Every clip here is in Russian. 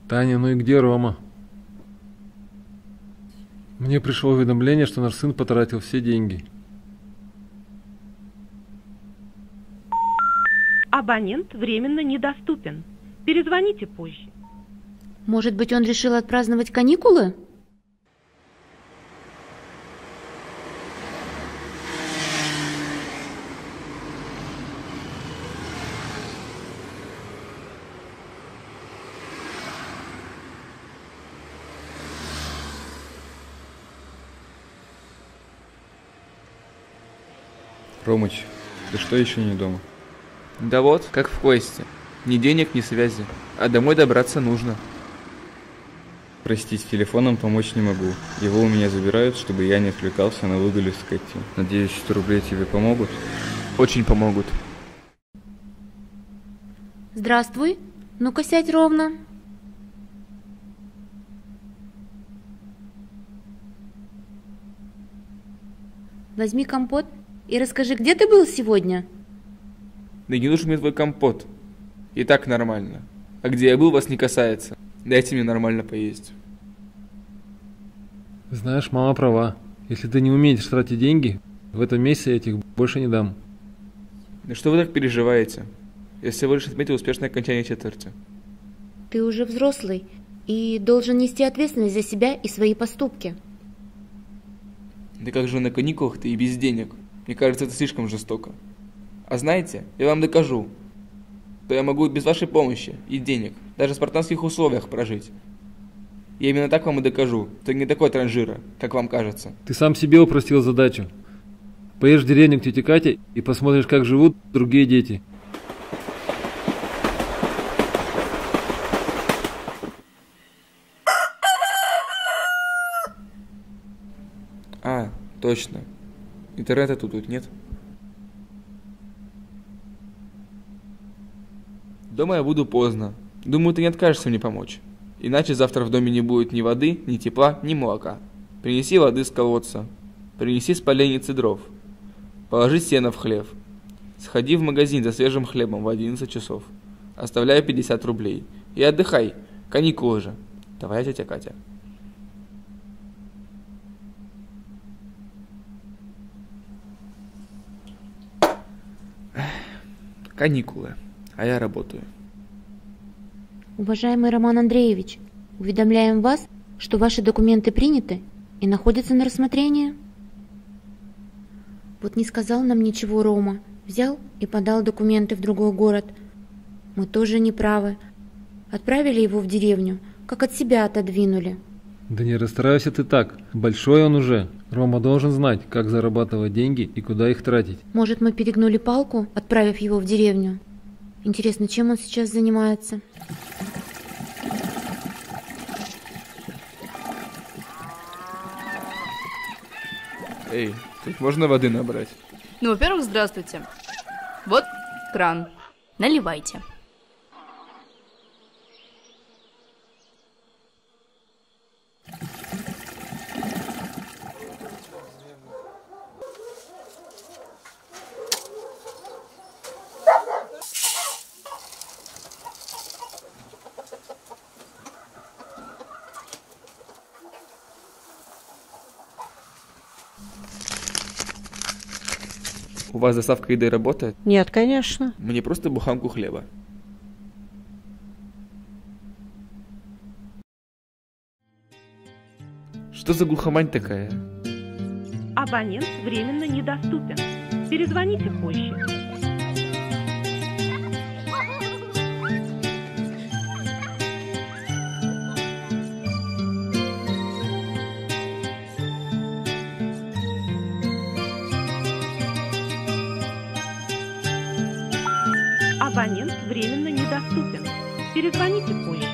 Таня, ну и где Рома? Мне пришло уведомление, что наш сын потратил все деньги. Абонент временно недоступен. Перезвоните позже. Может быть, он решил отпраздновать каникулы? Ромыч, ты что, еще не дома? Да вот, как в кости. Ни денег, ни связи. А домой добраться нужно. Прости, с телефоном помочь не могу. Его у меня забирают, чтобы я не отвлекался на выгуле скотин. Надеюсь, 100 рублей тебе помогут? Очень помогут. Здравствуй. Ну-ка, сядь ровно. Возьми компот и расскажи, где ты был сегодня? Да не нужен мне твой компот. И так нормально. А где я был, вас не касается. Дайте мне нормально поесть. Знаешь, мама права. Если ты не умеешь тратить деньги, в этом месяце я тебе больше не дам. Да что вы так переживаете? Я всего лишь отметил успешное окончание четверти. Ты уже взрослый и должен нести ответственность за себя и свои поступки. Да как же на каникулах-то и без денег? Мне кажется, это слишком жестоко. А знаете, я вам докажу, что я могу без вашей помощи и денег, даже в спартанских условиях прожить. Я именно так вам и докажу, что я не такой транжира, как вам кажется. Ты сам себе упростил задачу. Поедешь в деревню к тете Кате и посмотришь, как живут другие дети. А, точно. Интернета тут нет. Дома я буду поздно. Думаю, ты не откажешься мне помочь. Иначе завтра в доме не будет ни воды, ни тепла, ни молока. Принеси воды с колодца. Принеси с поленницы дров. Положи сено в хлев. Сходи в магазин за свежим хлебом в 11 часов. Оставляю 50 рублей. И отдыхай. Каникулы же. Давай, тетя Катя. Каникулы. А я работаю. Уважаемый Роман Андреевич, уведомляем вас, что ваши документы приняты и находятся на рассмотрении. Вот не сказал нам ничего Рома, взял и подал документы в другой город. Мы тоже не правы. Отправили его в деревню, как от себя отодвинули. Да не расстраивайся ты так. Большой он уже. Рома должен знать, как зарабатывать деньги и куда их тратить. Может, мы перегнули палку, отправив его в деревню? Интересно, чем он сейчас занимается? Эй, тут можно воды набрать? Ну, во-первых, здравствуйте. Вот кран. Наливайте. У вас доставка еды работает? Нет, конечно. Мне просто буханку хлеба. Что за глухомань такая? Абонент временно недоступен. Перезвоните позже. Абонент временно недоступен. Перезвоните позже.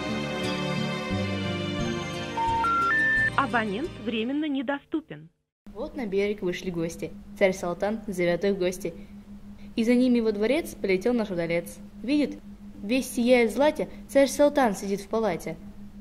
Абонент временно недоступен. Вот на берег вышли гости. Царь Салтан зовет их в гости. И за ними во дворец полетел наш удалец. Видит, весь сияет в злате, царь Салтан сидит в палате.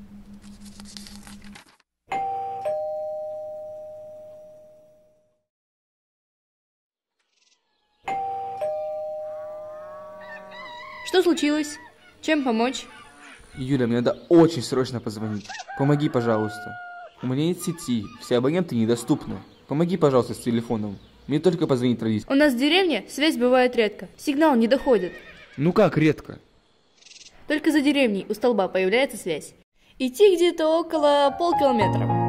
Что случилось? Чем помочь? Юля, мне надо очень срочно позвонить. Помоги, пожалуйста. У меня нет сети, все абоненты недоступны. Помоги, пожалуйста, с телефоном. Мне только позвонить родителям. У нас в деревне связь бывает редко. Сигнал не доходит. Ну как редко? Только за деревней у столба появляется связь. Идти где-то около полкилометра.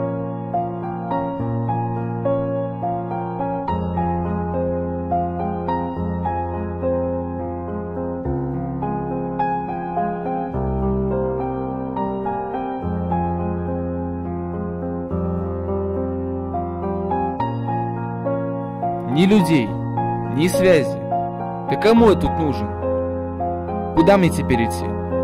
Ни людей, ни связи. Да кому я тут нужен? Куда мне теперь идти?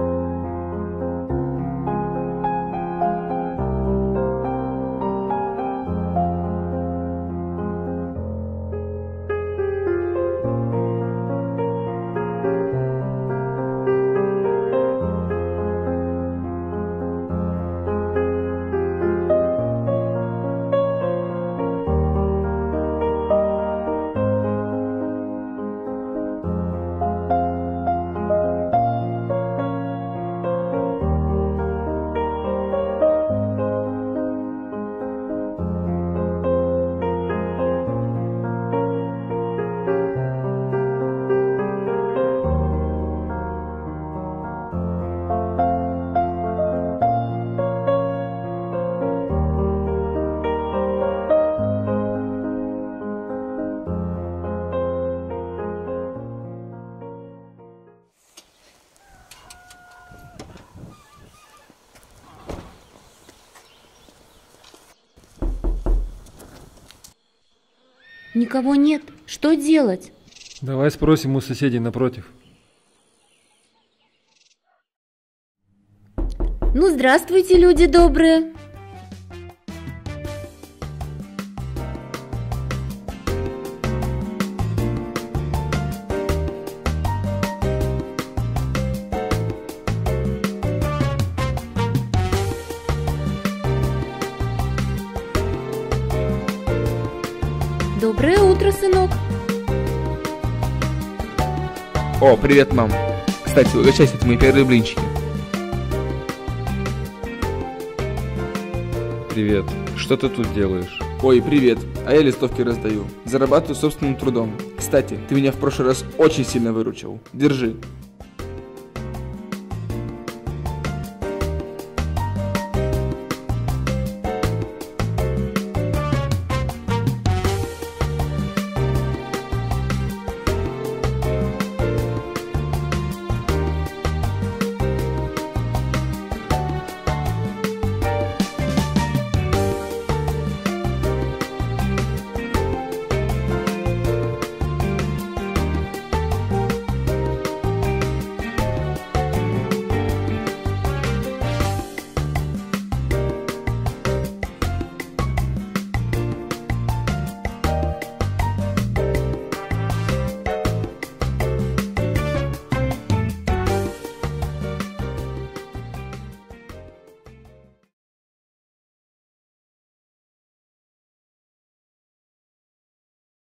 Никого нет. Что делать? Давай спросим у соседей напротив. Ну, здравствуйте, люди добрые. Доброе утро, сынок. О, привет, мам. Кстати, угощайся, это мои первые блинчики. Привет. Что ты тут делаешь? Ой, привет. А я листовки раздаю. Зарабатываю собственным трудом. Кстати, ты меня в прошлый раз очень сильно выручил. Держи.